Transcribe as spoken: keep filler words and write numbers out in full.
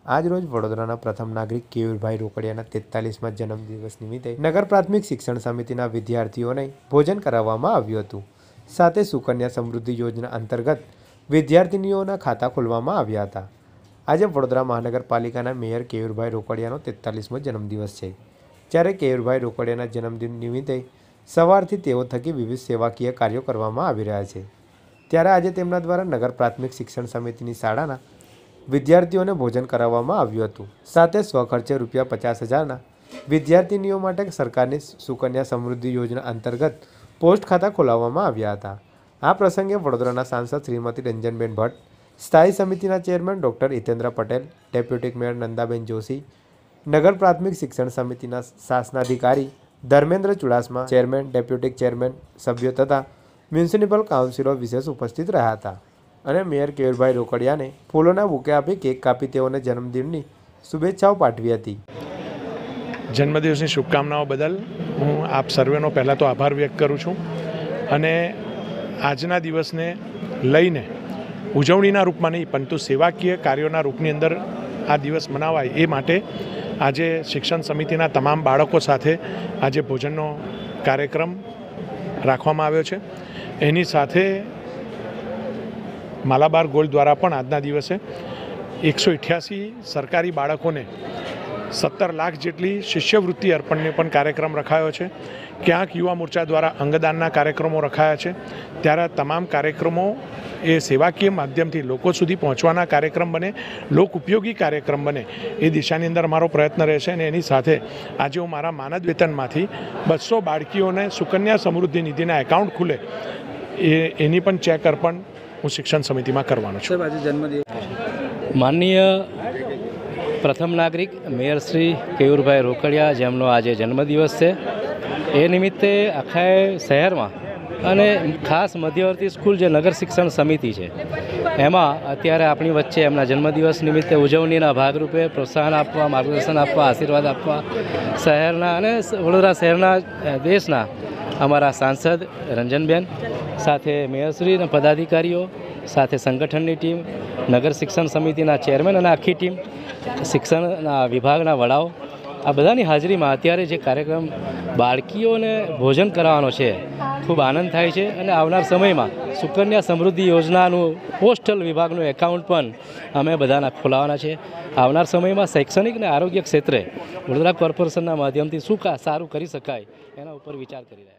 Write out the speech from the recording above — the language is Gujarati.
આજરોજ વડોદરાના પ્રથમ નાગરિક કેયુરભાઈ રોકડિયાના તેતાલીસમાં જન્મદિવસ નિમિત્તે નગર પ્રાથમિક શિક્ષણ સમિતિના વિદ્યાર્થીઓને ભોજન કરાવવામાં આવ્યું હતું। સાથે સુકન્યા સમૃદ્ધિ યોજના અંતર્ગત વિદ્યાર્થીનીઓના ખાતા ખોલવામાં આવ્યા હતા। આજે વડોદરા મહાનગરપાલિકાના મેયર કેયુરભાઈ રોકડિયાનો તેતાલીસમો જન્મદિવસ છે, જ્યારે કેયુરભાઈ રોકડિયાના જન્મદિન નિમિત્તે સવારથી તેઓ થકી વિવિધ સેવાકીય કાર્યો કરવામાં આવી રહ્યા છે। ત્યારે આજે તેમના દ્વારા નગર પ્રાથમિક શિક્ષણ સમિતિની શાળાના વિદ્યાર્થીઓને ભોજન કરાવવામાં આવ્યું હતું। સાથે સ્વખર્ચે રૂપિયા પચાસ હજારના વિદ્યાર્થીનીઓ માટે સરકારની સુકન્યા સમૃદ્ધિ યોજના અંતર્ગત પોસ્ટ ખાતા ખોલાવવામાં આવ્યા હતા। આ પ્રસંગે વડોદરાના સાંસદ શ્રીમતી રંજનબેન ભટ્ટ, સ્થાયી સમિતિના chairman doctor Hitendra Patel, deputy mayor Nandaben Joshi, નગર પ્રાથમિક શિક્ષણ સમિતિના શાસનાધિકારી Dharmendra Chudasama, chairman, deputy chairman, સભ્યો તથા મ્યુનિસિપલ કાઉન્સિલરો વિશેષ ઉપસ્થિત રહ્યા હતા અને મેયર કેયુરભાઈ રોકડિયાને ફૂલોના બુકે આપી કેક કાપી તેઓને જન્મદિનની શુભેચ્છાઓ પાઠવી હતી। જન્મદિવસની શુભકામનાઓ બદલ હું આપ સર્વેનો પહેલાં તો આભાર વ્યક્ત કરું છું અને આજના દિવસને લઈને ઉજવણીના રૂપમાં નહીં પરંતુ સેવાકીય કાર્યોના રૂપની અંદર આ દિવસ મનાવાય એ માટે આજે શિક્ષણ સમિતિના તમામ બાળકો સાથે આજે ભોજનનો કાર્યક્રમ રાખવામાં આવ્યો છે। એની સાથે માલાબાર ગોલ્ડ દ્વારા પણ આજના દિવસે એકસો અઠ્યાસી સરકારી બાળકોને સત્તર લાખ જેટલી શિષ્યવૃત્તિ અર્પણનો પણ કાર્યક્રમ રખાયો છે। ક્યાંક યુવા મોરચા દ્વારા અંગદાનના કાર્યક્રમો રખાયા છે। ત્યારે તમામ કાર્યક્રમો એ સેવાકીય માધ્યમથી લોકો સુધી પહોંચવાના કાર્યક્રમ બને, લોક ઉપયોગી કાર્યક્રમ બને એ દિશાની અંદર મારો પ્રયત્ન રહેશે। અને એની સાથે આજે હું મારા માનદ વેતનમાંથી બસો બાળકીઓને સુકન્યા સમૃદ્ધિ નિધિના એકાઉન્ટ ખુલે એ એની પણ ચેક અર્પણ હું શિક્ષણ સમિતિમાં કરવાનો છું। આજે જન્મદિવસ માનનીય પ્રથમ નાગરિક મેયર શ્રી કેયુરભાઈ રોકડિયા, જેમનો આજે જન્મદિવસ છે, એ નિમિત્તે આખા શહેરમાં અને ખાસ મધ્યવર્તી સ્કૂલ જે નગર શિક્ષણ સમિતિ છે એમાં અત્યારે આપણી વચ્ચે એમના જન્મદિવસ નિમિત્તે ઉજવણીના ભાગરૂપે પ્રોત્સાહન આપવા, માર્ગદર્શન આપવા, આશીર્વાદ આપવા શહેરના અને વડોદરા શહેરના દેશના અમારા સાંસદ રંજનબેન સાથે મેયરશ્રી અને પદાધિકારીઓ સાથે સંગઠનની ટીમ, નગર શિક્ષણ સમિતિના ચેરમેન અને આખી ટીમ, શિક્ષણના વિભાગના વડાઓ, આ બધાની હાજરીમાં અત્યારે જે કાર્યક્રમ બાળકીઓને ભોજન કરાવવાનો છે, ખૂબ આનંદ થાય છે। અને આવનાર સમયમાં સુકન્યા સમૃદ્ધિ યોજનાનું પોસ્ટલ વિભાગનું એકાઉન્ટ પણ અમે બધાના ખોલાવવાના છે। આવનાર સમયમાં શૈક્ષણિક અને આરોગ્ય ક્ષેત્રે વડોદરા કોર્પોરેશનના માધ્યમથી શું સારું કરી શકાય એના ઉપર વિચાર કરી રહ્યા છીએ।